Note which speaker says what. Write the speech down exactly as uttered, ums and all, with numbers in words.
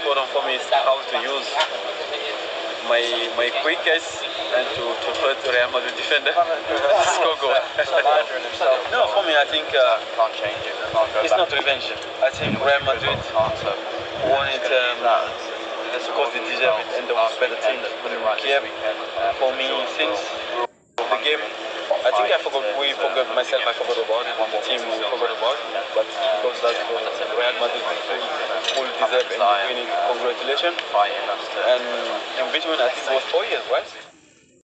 Speaker 1: important for me is how to use my my quickness and to, to hurt Real Madrid defender to score goal. No, for me, I think uh, it's not revenge. I think Real Madrid won it um, because they deserve it and they was better team than Kiev. For me, since the game, I think I forgot, we forgot, myself, I forgot about it, the team we forgot about it, but because that's uh, Real Madrid full deserve and winning, congratulations. And in between, I think it was four years, right?